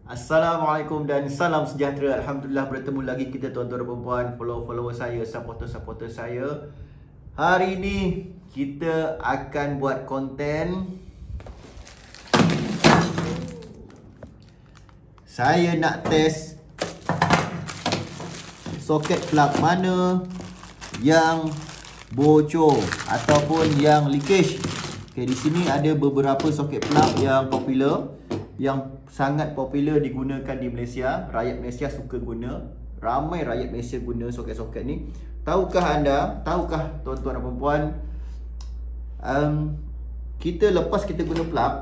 Assalamualaikum dan salam sejahtera. Alhamdulillah bertemu lagi kita tuan-tuan dan puan-puan, follower-follower saya, supporter-supporter saya. Hari ini kita akan buat konten. Saya nak test soket plug mana yang bocor ataupun yang leakage. Okay, di sini ada beberapa soket plug yang popular, yang sangat popular digunakan di Malaysia. Rakyat Malaysia suka guna. Ramai rakyat Malaysia guna soket-soket ni. Tahukah anda, tahukah tuan-tuan dan puan-puan, kita lepas kita guna plug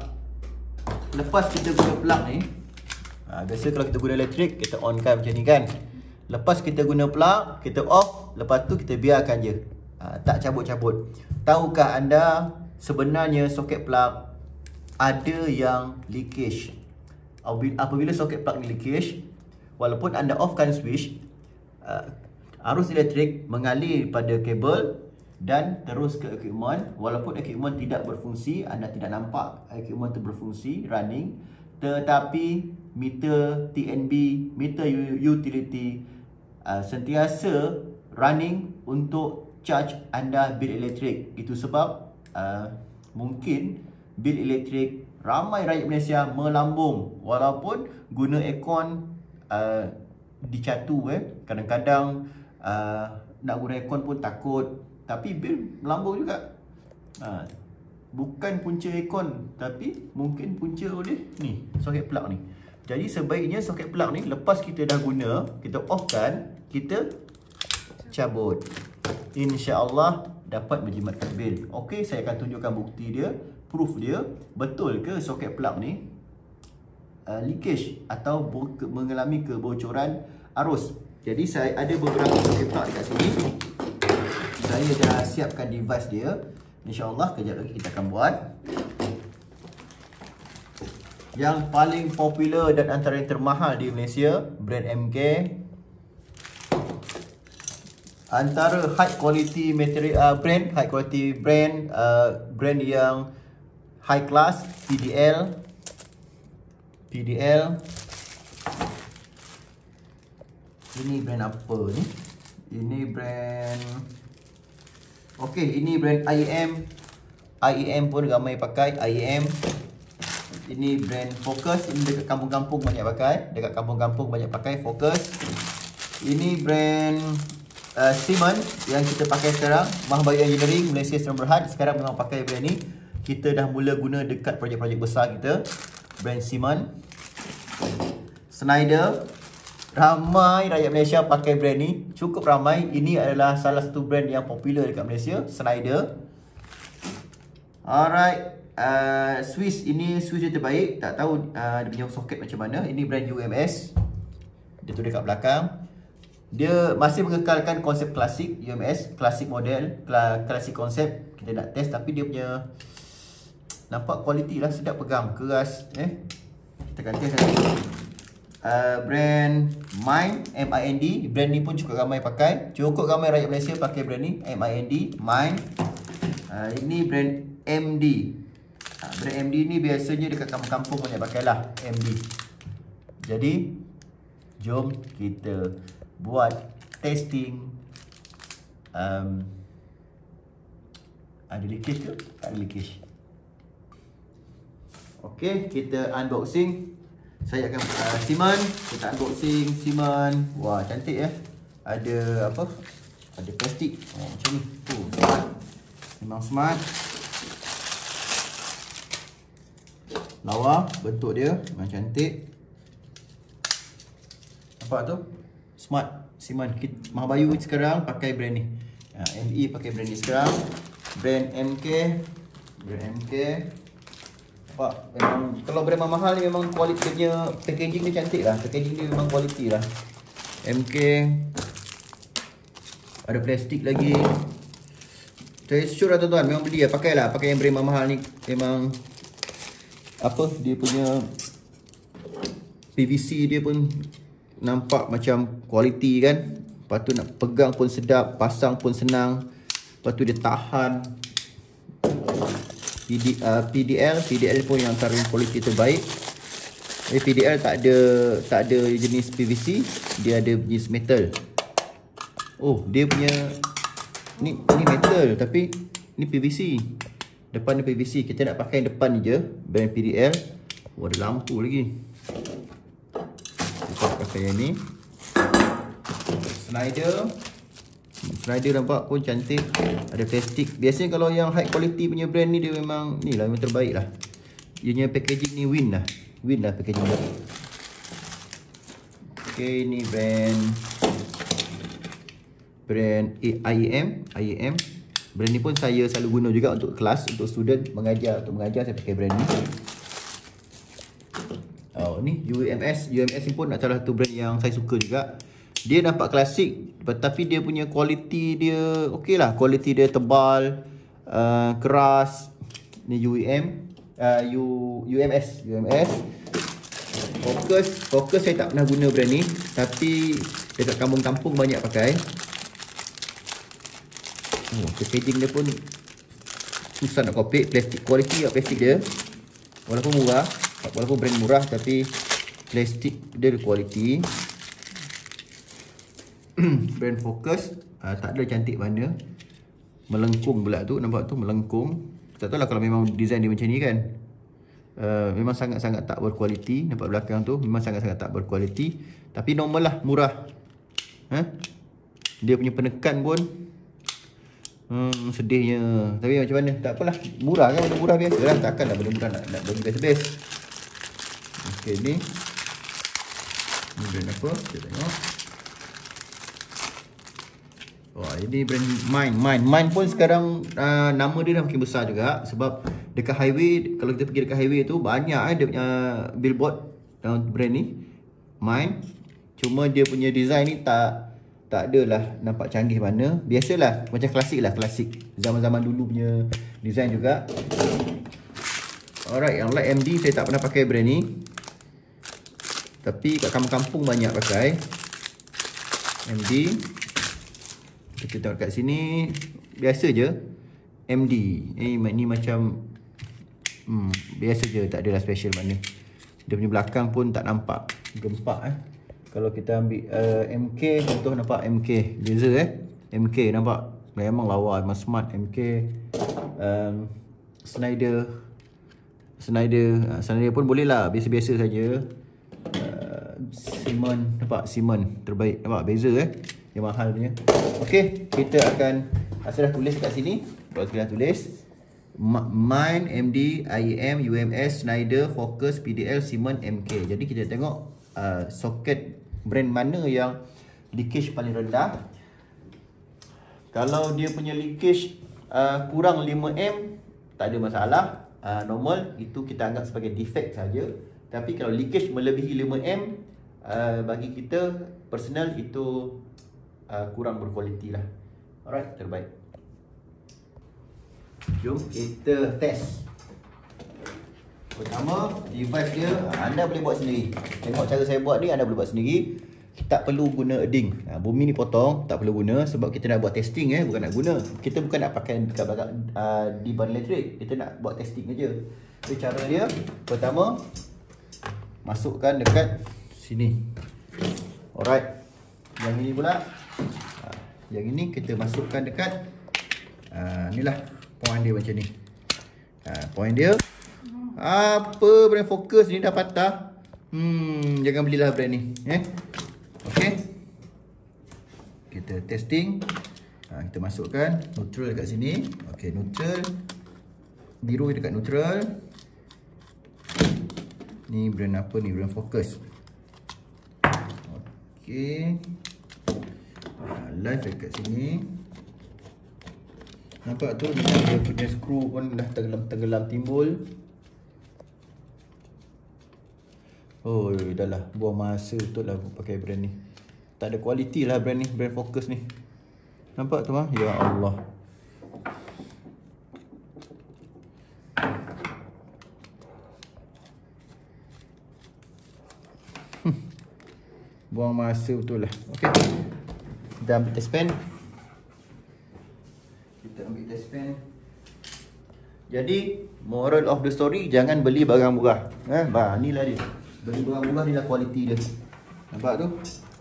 ni, biasa kalau kita guna elektrik, kita onkan macam ni kan. Lepas kita guna plug, kita off, lepas tu kita biarkan je, tak cabut-cabut. Tahukah anda sebenarnya soket plug ada yang leakage? Apabila soket plug ni leakage, walaupun anda offkan switch, arus elektrik mengalir pada kabel dan terus ke equipment. Walaupun equipment tidak berfungsi, anda tidak nampak equipment itu berfungsi, running, tetapi meter TNB, meter utility sentiasa running untuk charge anda bil elektrik. Itu sebab mungkin bil elektrik ramai rakyat Malaysia melambung walaupun guna aircon dicatu. Kadang-kadang nak guna aircon pun takut, tapi bil melambung juga. Bukan punca aircon, tapi mungkin punca oleh ni soket plug ni. Jadi sebaiknya soket plug ni lepas kita dah guna, kita offkan, kita cabut. InsyaAllah dapat menjimatkan bil. Okey, saya akan tunjukkan bukti dia, proof dia. Betul ke soket plug ni leakage atau mengalami kebocoran arus. Jadi saya ada beberapa soket plug dekat sini. Saya dah siapkan device dia. InsyaAllah kejap lagi kita akan buat. Yang paling popular dan antara yang termahal di Malaysia, brand MK. Antara high quality material, brand high quality brand, brand yang high class, PDL. Ini brand apa ni? Ini brand, okey, ini brand IEM. IEM pun ramai pakai IEM. Ini brand Focus. Ini dekat kampung-kampung banyak pakai. Dekat kampung-kampung banyak pakai Focus. Ini brand Siemens yang kita pakai sekarang. Mahbayu Engineering Malaysia Sdn Bhd sekarang memang pakai brand ni. Kita dah mula guna dekat projek-projek besar kita. Brand Siemens. Schneider. Ramai rakyat Malaysia pakai brand ni. Cukup ramai. Ini adalah salah satu brand yang popular dekat Malaysia, Schneider. Alright. Swiss, ini Swiss dia terbaik. Tak tahu dia punya soket macam mana. Ini brand UMS. Dia tulis kat belakang. Dia masih mengekalkan konsep klasik UMS, klasik model, klasik konsep. Kita nak test, tapi dia punya nampak kualiti lah, sedap pegang, keras. Kita akan test nanti. Brand Mind, MIND. Brand ni pun cukup ramai pakai. Cukup ramai rakyat Malaysia pakai brand ni, MIND, Mind. Ini brand MD. Brand MD ni biasanya dekat kampung-kampung banyak pakai lah, MD. Jadi jom kita buat testing. Ada leakage ke? Tak ada leakage. Okey, kita unboxing. Saya akan Siemens. Kita unboxing Siemens. Wah, cantik ya. Ada apa? Ada plastik. Macam ni. Smart. Memang smart. Lawa bentuk dia, memang cantik. Nampak tu? Smart. Siemens. Mahbayu sekarang pakai brand ni. ME pakai brand ni sekarang. Brand MK. Brand MK. Nampak? Memang kalau brand mahal ni memang kualitinya, packaging dia cantik lah. Packaging dia memang kualiti lah. MK. Ada plastik lagi. Saya sure lah tuan-tuan, memang beli lah, pakailah. Pakai yang brand mahal ni. Memang apa, dia punya PVC dia pun nampak macam kualiti kan. Lepas tu nak pegang pun sedap, pasang pun senang. Lepas tu dia tahan. PDL pun yang antara kualiti terbaik. PDL tak ada jenis PVC, dia ada jenis metal. Oh, dia punya ni metal tapi ni PVC. Depan ni PVC. Kita nak pakai depan ni je, brand PDL. Oh, ada lampu lagi. Kita pakai yang ni. Slider nampak pun cantik. Ada plastik. Biasanya kalau yang high quality punya brand ni, dia memang ni lah, memang terbaik lah. Dia punya packaging ni Win lah packaging dia. Okay, ni brand IEM. Brand ni pun saya selalu guna juga untuk kelas, untuk student mengajar. Untuk mengajar saya pakai brand ni. Oh, ni UMS ni pun salah satu brand yang saya suka juga. Dia nampak klasik, tapi dia punya quality dia okey lah. Quality dia tebal, keras. Ni UMS. Focus saya tak pernah guna brand ni, tapi dekat kampung-kampung banyak pakai. Oh, packaging dia pun susah nak copy. Quality plastik dia, walaupun brand murah, tapi plastik dia quality. Brand Focus, tak ada cantik mana. Melengkung pula tu, nampak tu melengkung. Tak tahu lah kalau memang design dia macam ni kan. Memang sangat-sangat tak berkualiti. Nampak belakang tu memang sangat-sangat tak berkualiti. Tapi normal lah, murah. Dia punya penekan pun sedihnya. Tapi macam mana, tak apalah. Murah kan, benda murah biasa lah. Takkan lah benda murah nak bagi best-best. Okay, ni brand apa, kita tengok. Wah, ini brand Mine pun sekarang nama dia dah makin besar juga. Sebab dekat highway, kalau kita pergi dekat highway tu, banyak dia punya billboard brand ni Mine. Cuma dia punya design ni tak adalah nampak canggih mana. Biasalah, macam klasik zaman-zaman dulu punya design juga. Alright, yang like MD saya tak pernah pakai brand ni, tapi kat kampung-kampung banyak pakai MD. Kita tengok kat sini, biasa je MD. Ni macam biasa je, tak adalah special mana. Dia punya belakang pun tak nampak gempak. Kalau kita ambil MK, contoh nampak MK, beza MK nampak memang lawa, memang smart. MK, Snyder pun boleh lah, biasa-biasa saja. Simon, nampak Simon terbaik, nampak beza yang mahal punya. Okey, kita akan saya dah tulis kat sini. Kalau kita dah tulis Mine, MD, IEM, UMS, Snyder, Focus, PDL, Simon, MK. Jadi kita tengok soket brand mana yang leakage paling rendah. Kalau dia punya leakage kurang 5M, tak ada masalah, normal. Itu kita anggap sebagai defect saja. Tapi kalau leakage melebihi 5M, bagi kita personal itu kurang berkualiti lah. Alright, terbaik. Jom kita test. Pertama, device dia anda boleh buat sendiri. Tengok cara saya buat ni, anda boleh buat sendiri. Tak perlu guna earding. Bumi ni potong, tak perlu guna. Sebab kita nak buat testing, bukan nak guna. Kita bukan nak pakai dekat belakang di barang elektrik. Kita nak buat testing aja. Jadi cara dia, pertama masukkan dekat sini. Alright. Yang ini pula, yang ini kita masukkan dekat inilah point dia macam ni. Point dia apa, brand Focus ni dah patah. Jangan belilah brand ni. Okey, kita testing. Kita masukkan neutral dekat sini. Okey, neutral, biru dekat neutral. Ni brand apa ni, brand Focus. Okey, live dekat sini. Nampak tu, dia punya skru pun dah tenggelam timbul. Oh, dah lah, buang masa betul lah pakai brand ni. Tak ada kualiti lah brand ni, brand Focus ni. Nampak tu ya Allah. Buang masa betul lah. Okey, kita ambil test pen. Jadi moral of the story, jangan beli barang murah. Inilah dia. Beli murah-murah ni lah kualiti dia. Nampak tu?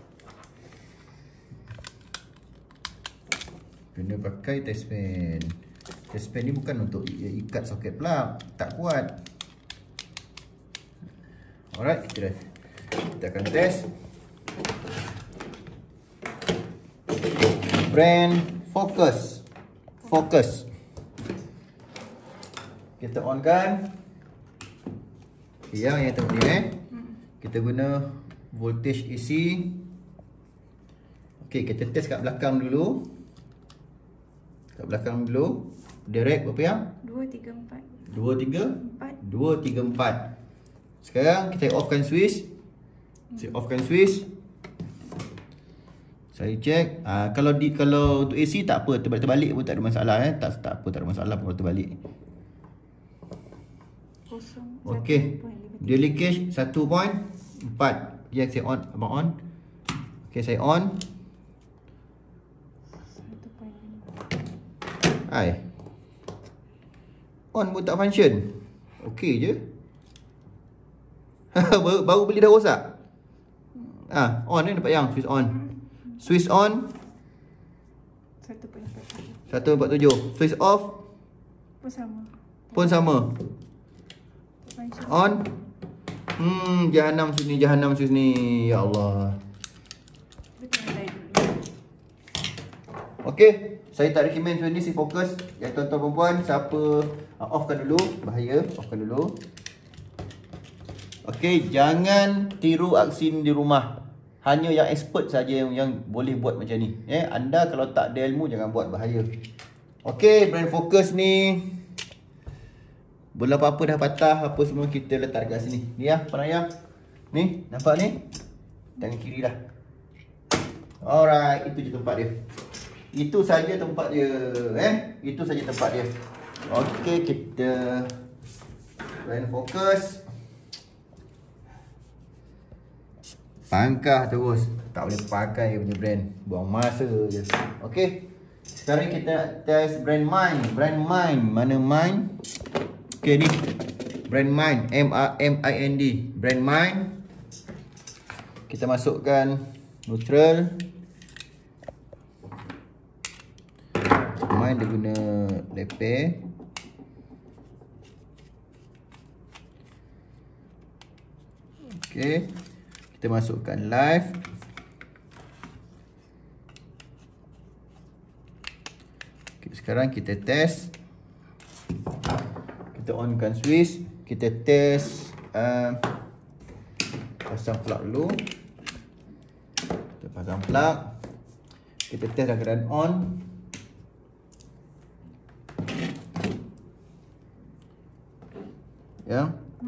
Kena pakai test pen. Test pen ni bukan untuk ikat soket plug. Tak kuat. Alright, kita akan test. Brand Focus. Kita on kan. Yang tengok ni kita guna voltage AC. Okey, kita test kat belakang dulu. Direct berapa yang? 234. 234. Sekarang kita offkan switch. Saya check. Kalau untuk AC tak apa, terbalik pun tak ada masalah Tak apa, tak ada masalah pun kalau terbalik. Okey. Dia leakage 1.4. Ya, saya on. Abang on. Okey, saya on. 1.5. Hai. On pun tak function. Okey je. baru beli dah rosak. On ni dapat yang switch on. Switch on 147. Switch off pun sama. On. Jahanam switch ni. Ya Allah. Okey, saya tak recommend switch ni, si fokus. Ya tuan-tuan perempuan, siapa offkan dulu, bahaya, offkan dulu. Okey, jangan tiru aksi ni di rumah. Hanya yang expert saja yang boleh buat macam ni. Anda kalau tak ada ilmu jangan buat, bahaya. Okey, brand Focus ni bola apa-apa dah patah, apa semua kita letak dekat sini. Ni penayang. Ni, nampak ni? Tangan kiri dah. Alright, itu je tempat dia. Itu saja tempat dia, Itu saja tempat dia. Okey, kita brand Focus. Pangkah terus. Tak boleh pakai punya brand. Buang masa je. Okey. Sekarang kita test brand Mind. Mana Mind? Okey ni. Brand Mind. M-I-N-D. Brand Mind. Kita masukkan neutral. Mind dia guna leper. Okey. Kita masukkan live. Okay, sekarang kita test. Kita onkan switch. Kita test pasang plug dulu. Kita pasang plug. Kita test dalam keadaan on. Ya.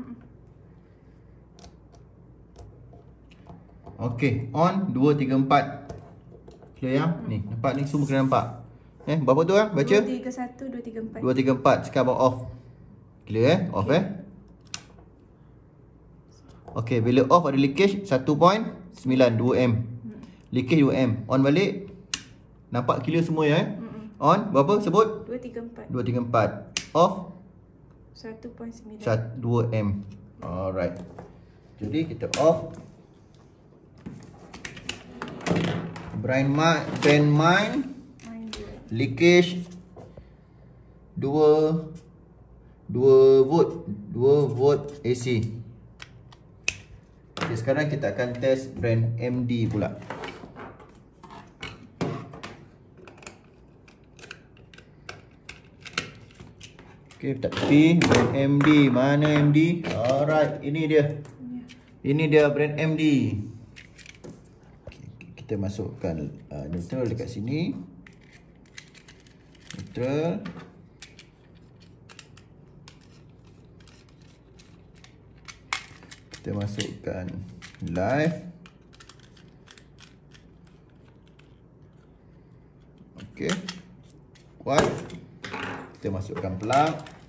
Okey, on 2 3 4. Clear ya? Ni, nampak ni semua kena nampak. Berapa tu baca? 231 234. 2 3 4. Sekarang off. Clear Off Okey, bila off ada leakage 1.9 2M. Leakage 2M. On balik. Nampak clear semua ya On berapa sebut? 234. 2 3 4. Off 1.9 2M. Alright. Jadi kita off. Brand Mind leakage 2 volt AC. Okay, sekarang kita akan test brand MD pula. Okay, tak tepi. Brand MD. Mana MD? Alright, ini dia. Ini dia brand MD. Kita masukkan neutral dekat sini. Neutral. Kita masukkan live. Okey. Kuat. Kita masukkan plug.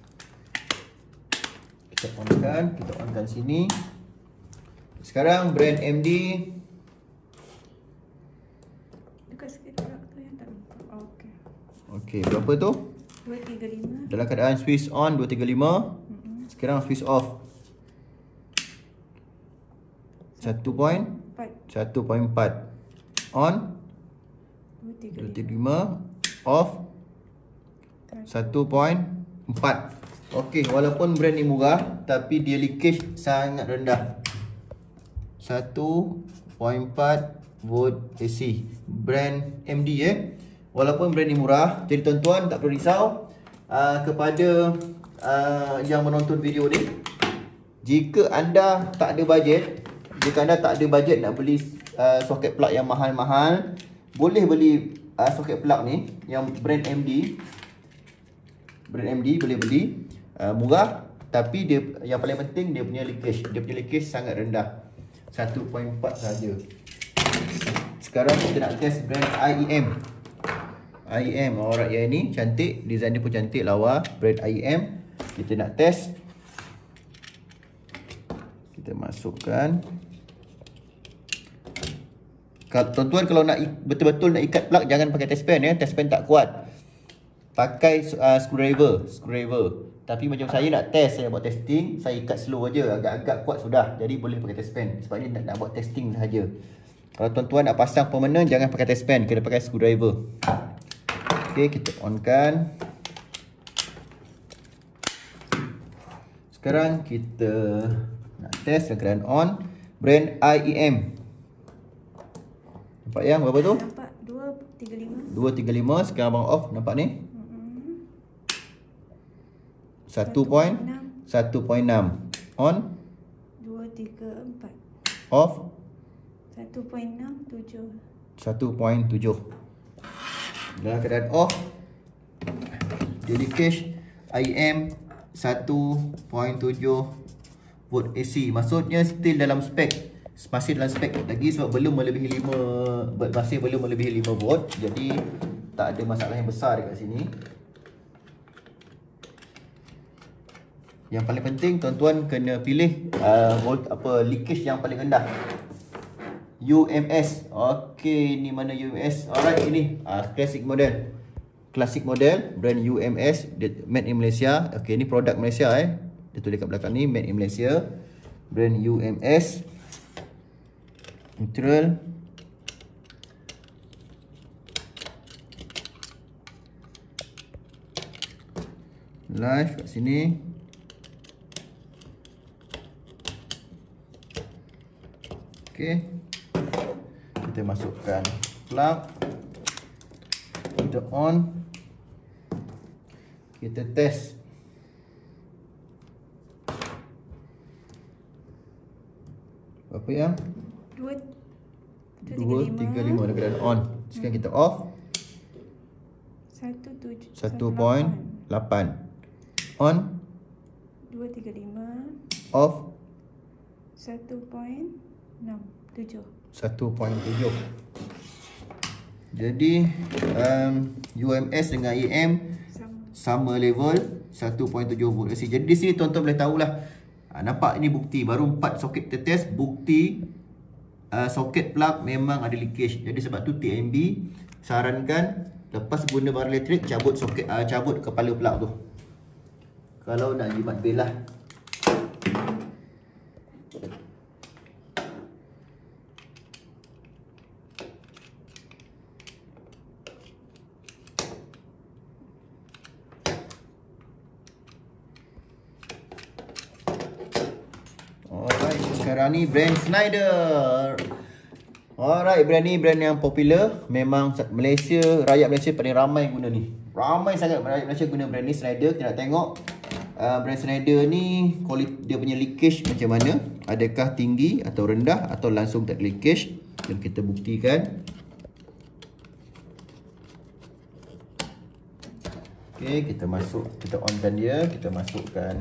Kita onkan sini. Sekarang brand MD. Okey, berapa tu? 235. Dalam keadaan switch on 235. Sekarang switch off. 1.4. On 235. Off 1.4. Okey, walaupun brand ni murah tapi dia leakage sangat rendah. 1.4 volt AC. Brand MD Walaupun brand ni murah, jadi tuan-tuan tak perlu risau. Kepada yang menonton video ni, jika anda tak ada bajet, nak beli soket plug yang mahal-mahal, boleh beli soket plug ni yang brand MD. Brand MD boleh beli, murah, tapi dia yang paling penting dia punya leakage sangat rendah. 1.4 saja. Sekarang kita nak test brand IEM. Alright, yang ini cantik, design dia pun cantik, lawa. Brand IEM. Kita nak test. Kita masukkan. Tuan-tuan kalau nak betul-betul nak ikat plug, jangan pakai test pen Test pen tak kuat. Pakai screwdriver. Tapi macam saya nak test, saya buat testing, saya ikat slow aja, agak-agak kuat sudah. Jadi boleh pakai test pen. Sebab ni nak buat testing sahaja. Kalau tuan-tuan nak pasang permanent, jangan pakai test pen, kena pakai screwdriver. Okey, kita onkan. Sekarang kita nak test yang keadaan on. Brand IEM. Nampak yang berapa tu? Nampak 235. 235. Sekarang abang off, nampak ni? 1.6. On 234. off 1.67. 1.7. Dalam keadaan off, dia leakage IEM 1.7 volt AC. Maksudnya still dalam spek. Masih dalam spek lagi sebab belum melebihi 5 volt. Jadi tak ada masalah yang besar dekat sini. Yang paling penting tuan-tuan kena pilih leakage yang paling rendah. UMS. Okey, ni mana UMS? Alright, ini classic model brand UMS, made in Malaysia. Okey, ni produk Malaysia Dia tulis kat belakang ni made in Malaysia. Brand UMS. Neutral. Live kat sini. Okey. Kita masukkan plug. Kita on. Kita test. Berapa yang? 235 dekat on. Sekarang kita off. 1.8. On 235. off 1.67. 1.7. Jadi UMS dengan IEM sama level 1.7 volt AC. Jadi di sini tuan-tuan boleh tahulah. Nampak ini bukti baru 4 soket kita test, bukti soket plug memang ada leakage. Jadi sebab tu TMB sarankan lepas guna barang elektrik cabut kepala plug tu. Kalau nak jimat bil lah. Alright, sekarang ni brand Schneider. Alright, brand ni brand yang popular. Memang Malaysia, rakyat Malaysia paling ramai guna ni. Ramai sangat rakyat Malaysia guna brand ni Schneider. Kita nak tengok brand Schneider ni dia punya leakage macam mana. Adakah tinggi atau rendah atau langsung tak leakage. Dan kita buktikan. Okay, kita onkan dia. Kita masukkan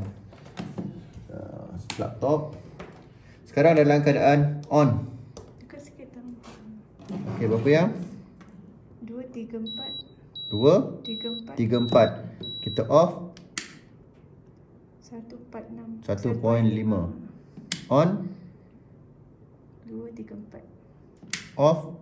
plug top. Sekarang dalam keadaan on. Dekat sikit tau. Okey, berapa yang? 234. 2 34. Kita off 146. 1.5. On 234. off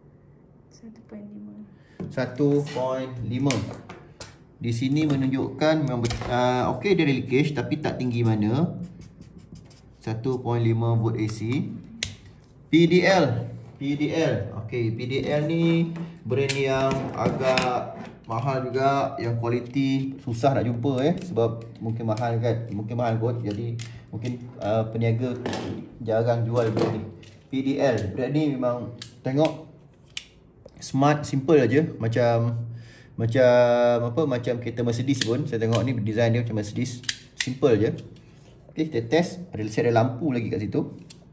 1.5. 1.5. Di sini menunjukkan memang okey dia leakage tapi tak tinggi mana. 1.5 volt AC. PDL. Okey, PDL ni brand yang agak mahal juga, yang kualiti susah nak jumpa sebab mungkin mahal kan, mungkin mahal kot. Jadi mungkin peniaga jarang jual brand ni. PDL brand ni memang tengok smart, simple aja, macam kereta Mercedes pun. Saya tengok ni design dia macam Mercedes, simple je. Okey, kita test. Ada lampu lagi kat situ.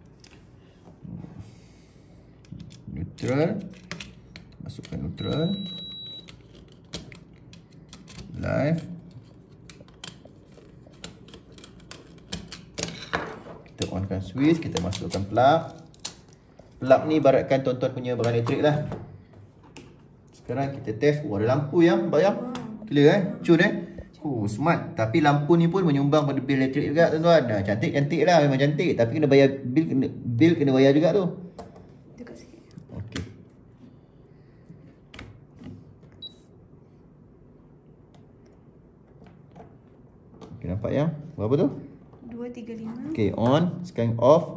Neutral, masukkan neutral, live. Kita onkan switch, kita masukkan plug. Plug ni ibaratkan tuan-tuan punya barang elektrik lah. Sekarang kita test. Ada lampu yang bayang. Clear cun smart. Tapi lampu ni pun menyumbang pada bil elektrik juga tuan-tuan. Cantik-cantik lah, memang cantik. Tapi kena bayar bil kena bayar juga tu. Dekat sikit. Okey. Okey, nampak yang berapa tu? 235. Okey, on. Sekarang off.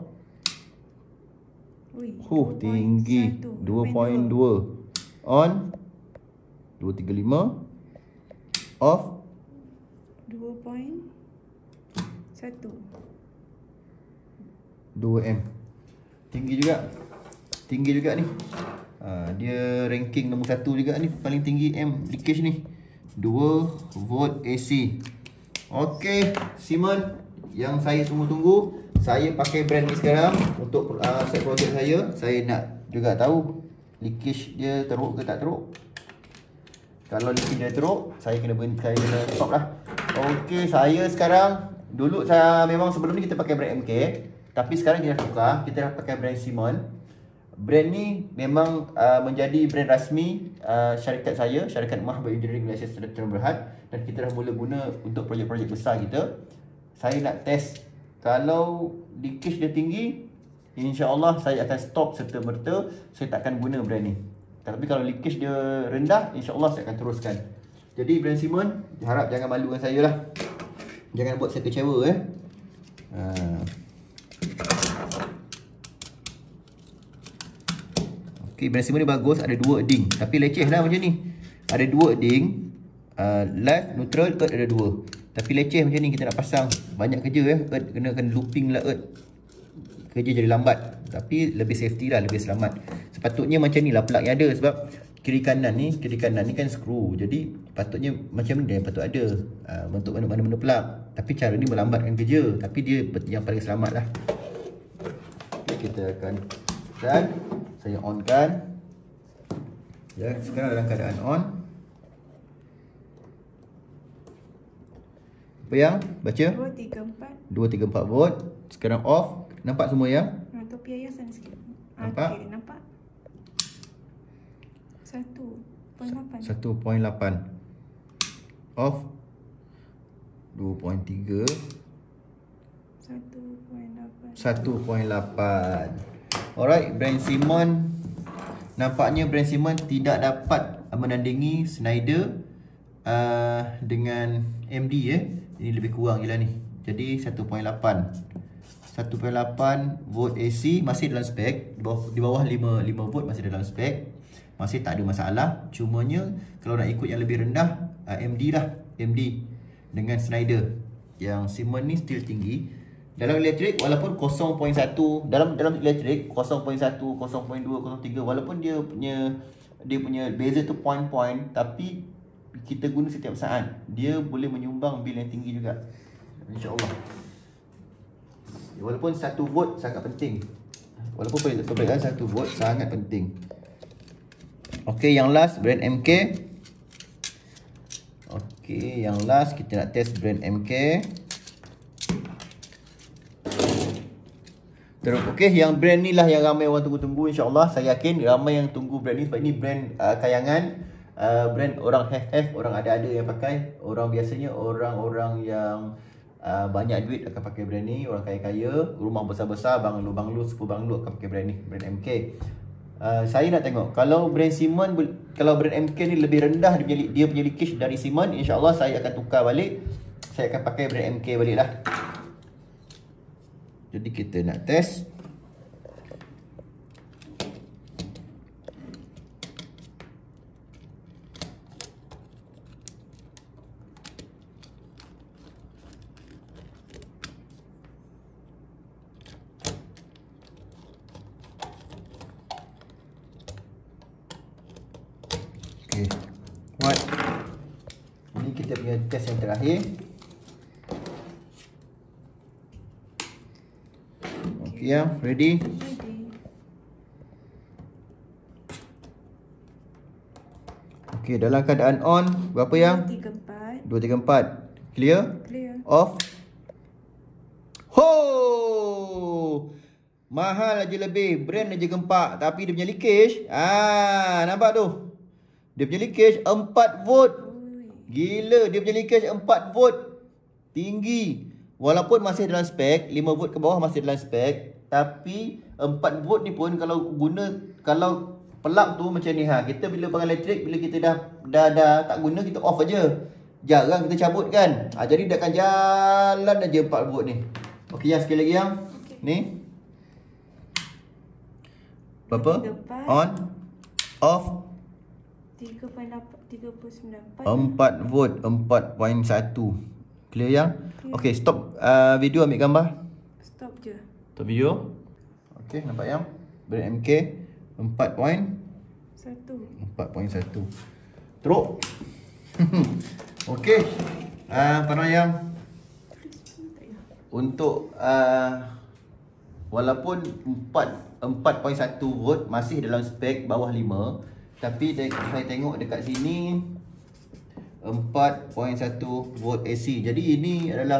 Ui, Tinggi 2.2. On 235. Off 2.1. 2M. Tinggi juga ni. Dia ranking nombor 1 juga ni, paling tinggi M leakage ni. 2 volt AC. Okey, Simon yang saya tunggu-tunggu. Saya pakai brand ni sekarang untuk set projek saya. Saya nak juga tahu leakage dia teruk ke tak teruk. Kalau leakage dia teruk, saya kena stop lah. Okey, saya sekarang, dulu saya memang sebelum ni kita pakai brand MK, tapi sekarang kita dah tukar, kita dah pakai brand Simon. Brand ni memang menjadi brand rasmi syarikat saya, Syarikat Mahbar Engineering Malaysia Sdn Bhd, dan kita dah mula guna untuk projek-projek besar kita. Saya nak test, kalau leakage dia tinggi, insya-Allah saya akan stop serta-merta, saya tak akan guna brand ni. Tapi kalau leakage dia rendah, insya-Allah saya akan teruskan. Jadi brand Simon, harap jangan malukan saya lah. Jangan buat saya kecewa Okey, brand Simon ni bagus, ada 2 ding. Tapi leceh lah macam ni. Ada 2 ding. Live, neutral, earth ada 2. Tapi leceh macam ni, kita nak pasang banyak kerja earth kena looping lah earth. Kerja jadi lambat. Tapi lebih safety lah, lebih selamat. Sepatutnya macam ni lah plug yang ada. Sebab kiri kanan ni kan screw. Jadi patutnya macam ni yang patut ada. Bentuk mana-mana plug. Tapi cara ni melambatkan kerja. Tapi dia yang paling selamat lah. Okay, kita akan dan saya on kan. Ya, sekarang dalam keadaan on. Apa yang? Baca 234 volt. Sekarang off. Nampak semua ya? Topi ayah sana sikit. Nampak? Okay, nampak. 1.8. 1.8. Off 2.3. 1.8. Alright, brand Simon. Nampaknya brand Simon tidak dapat menandingi Schneider dengan MD Ini lebih kurang je lah ni. Jadi 1.8 volt AC masih dalam spek. Di bawah 5 volt masih dalam spek. Masih tak ada masalah. Cumanya kalau nak ikut yang lebih rendah, MD lah. MD dengan Schneider. Yang Simon ni still tinggi. Dalam elektrik walaupun 0.1, dalam elektrik 0.1, 0.2, 0.3, walaupun dia punya beza tu point, tapi kita guna setiap saat, dia boleh menyumbang bil yang tinggi juga, insya-Allah. Walaupun 1 volt sangat penting. Walaupun perbezaan 1 volt sangat penting. Okey, yang last brand MK. Okey, yang last kita nak test brand MK. Okey, yang brand ni lah yang ramai orang tunggu-tunggu, insya-Allah. Saya yakin ramai yang tunggu brand ni sebab ini brand kayangan, brand orang have, orang ada-ada yang pakai. Orang biasanya orang-orang yang banyak duit akan pakai brand ni, orang kaya-kaya, rumah besar-besar, banglo, super banglo akan pakai brand ni, brand MK. Saya nak tengok kalau brand Simon, kalau brand MK ni lebih rendah dia punya leakage dari Simon, insya-Allah saya akan tukar balik. Saya akan pakai brand MK balik lah. Jadi kita nak test. kita punya test yang terakhir. Okay ya, ready? Ready. Okay, dalam keadaan on, berapa yang? 234. 234. Clear? Clear. Off. Ho! Mahal aja lebih, brand aja gempak, tapi dia punya leakage. Nampak tu? Dia punya leakage 4 volt. Gila, dia punya leakage 4 volt. Tinggi. Walaupun masih dalam spek, 5 volt ke bawah masih dalam spek, tapi 4 volt ni pun kalau plug tu macam ni kita bila pakai elektrik, bila kita dah tak guna, kita off aja. Jarang kita cabut kan. Jadi dia akan jalan aja 4 volt ni. Okey yang sekali lagi yang. Okay. Ni. Berapa? 34. On. Off. 3.39. 4 volt, 4.1. Clear yang? Okey, stop video, ambil gambar. Stop je. Stop video. Okey, nampak yang? Brand MK 4.1. Teruk. Okey. Para yang untuk walaupun 4.1 volt masih dalam spek bawah 5, tapi saya tengok dekat sini 4.1 volt AC. Jadi ini adalah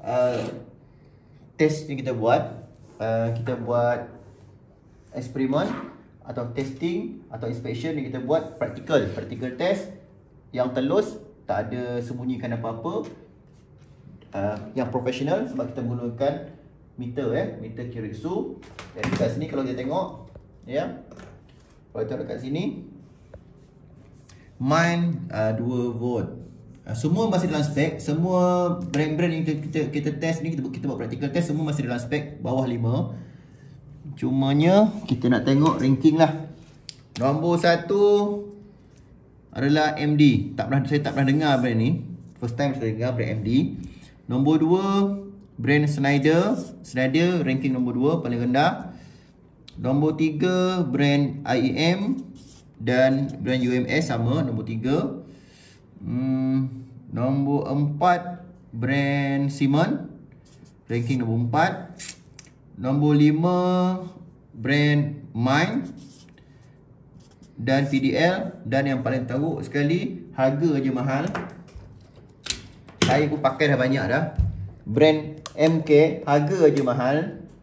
test yang kita buat. Kita buat eksperimen atau testing atau inspection yang kita buat practical test yang telus, tak ada sembunyikan apa-apa, yang profesional sebab kita menggunakan meter Keiretsu. Jadi kat sini kalau kita tengok ya, kalau kita dekat sini mine 2 volt. Semua masih dalam spek. Semua brand-brand yang kita test ni, kita buat practical test, semua masih dalam spek bawah 5. Cumanya kita nak tengok ranking lah. Nombor 1 adalah MD. Saya tak pernah dengar brand ni. First time saya dengar brand MD. Nombor 2 brand Schneider. Schneider ranking nombor 2 paling rendah. Nombor 3 brand IEM dan brand UMS sama nombor 3. Nombor 4 brand Siemens ranking nombor 4. Nombor 5 brand Mine dan PDL. Dan yang paling teruk sekali, harga aja mahal. Saya pun pakai dah banyak dah. Brand MK, harga aja mahal.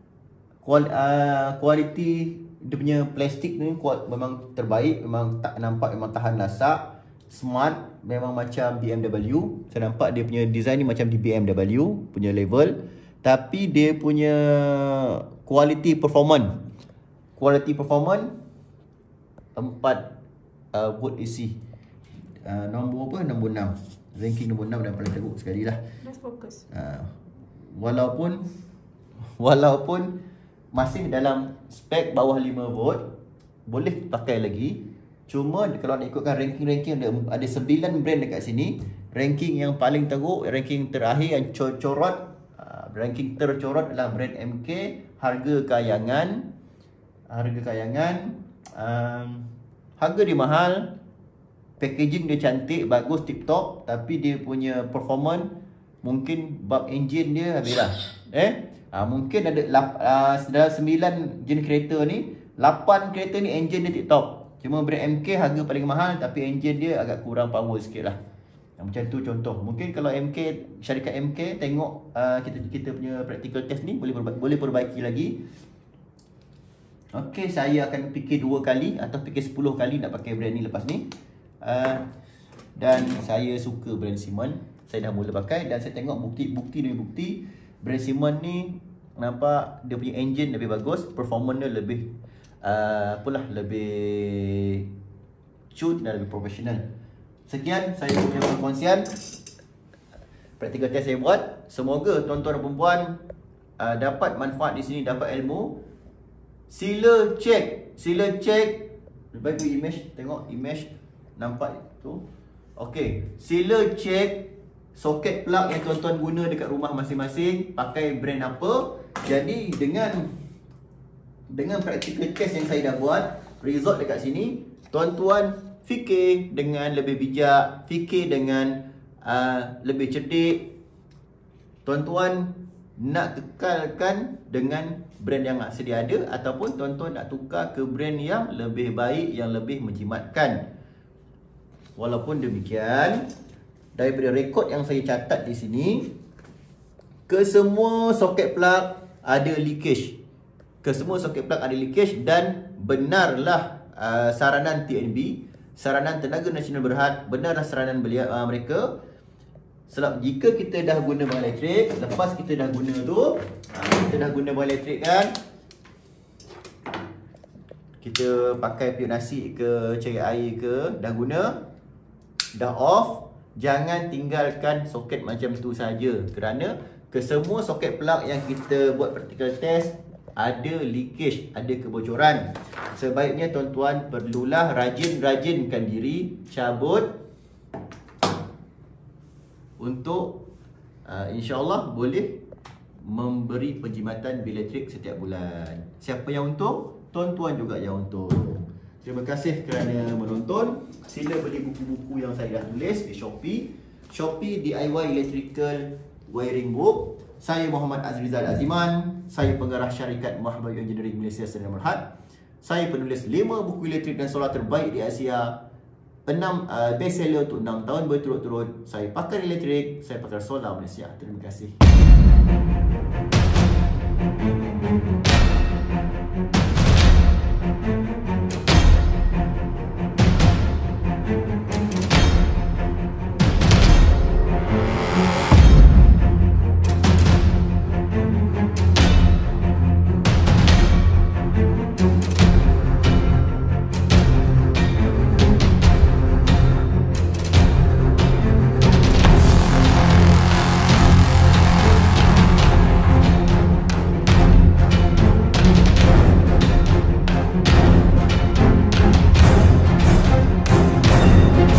Kualiti dia punya plastik ni memang terbaik, memang tak nampak, memang tahan lasak. Smart, memang macam BMW. Saya nampak dia punya design ni macam di BMW punya level. Tapi dia punya quality performance 4 volt AC. Nombor apa? Nombor 6. Ranking nombor 6 dan paling teruk sekali lah. Let's focus. Walaupun masih dalam spek bawah 5 volt, boleh pakai lagi. Cuma kalau nak ikutkan ranking ada 9 brand dekat sini. Ranking yang paling teruk, ranking terakhir yang corot, ranking tercorot adalah brand MK. Harga kayangan, harga dia mahal, packaging dia cantik, bagus, tip top, tapi dia punya performance mungkin bab engine dia habislah. Mungkin ada dalam 9 jenis kereta ni, 8 kereta ni engine dia tip top. Cuma brand MK harga paling mahal, tapi engine dia agak kurang power sikit lah. Macam tu contoh. Mungkin kalau syarikat MK tengok kita punya practical test ni, boleh perbaiki lagi. Okey, saya akan fikir 2 kali atau fikir 10 kali nak pakai brand ni lepas ni. Dan saya suka brand Siemens. Saya dah mula pakai dan saya tengok bukti demi bukti. Brand Siemens ni nampak dia punya engine lebih bagus, performance dia lebih lebih cute dan lebih profesional. Sekian saya punya perkongsian practical test saya buat. Semoga tuan-tuan dan puan-puan dapat manfaat di sini, dapat ilmu. Sila check. Lepas tu image, tengok image, nampak tu. Okey, sila check soket plug yang tuan-tuan guna dekat rumah masing-masing, pakai brand apa. Jadi dengan practical test yang saya dah buat, result dekat sini, tuan-tuan fikir dengan lebih bijak, fikir dengan lebih cerdik, tuan-tuan nak kekalkan dengan brand yang sedia ada, ataupun tuan-tuan nak tukar ke brand yang lebih baik, yang lebih menjimatkan. Walaupun demikian, daripada rekod yang saya catat di sini, ke semua soket plug ada leakage. Ke semua soket plug ada leakage, dan benarlah saranan TNB, saranan Tenaga Nasional Berhad, benarlah saranan mereka. Sebab jika kita dah guna bahan elektrik, lepas kita dah guna tu, kita dah guna bahan elektrik kan, kita pakai periuk nasi ke, cair air ke, dah guna, dah off, jangan tinggalkan soket macam tu saja, kerana ke semua soket plug yang kita buat practical test ada leakage, ada kebocoran. Sebaiknya tuan-tuan perlulah rajin-rajinkan diri, cabut untuk insya-Allah boleh memberi penjimatan bil elektrik setiap bulan. Siapa yang untung? Tuan-tuan juga yang untung. Terima kasih kerana menonton. Sila beli buku-buku yang saya dah tulis di Shopee. Shopee DIY Electrical Wiring Book. Saya Muhammad Azrizal Aziman. Saya pengarah syarikat Mahbub Engineering Malaysia Sdn Bhd. Saya penulis 5 buku elektrik dan solar terbaik di Asia. 6 best seller untuk 6 tahun berturut-turut. Saya pakar elektrik, saya pakar solar Malaysia. Terima kasih.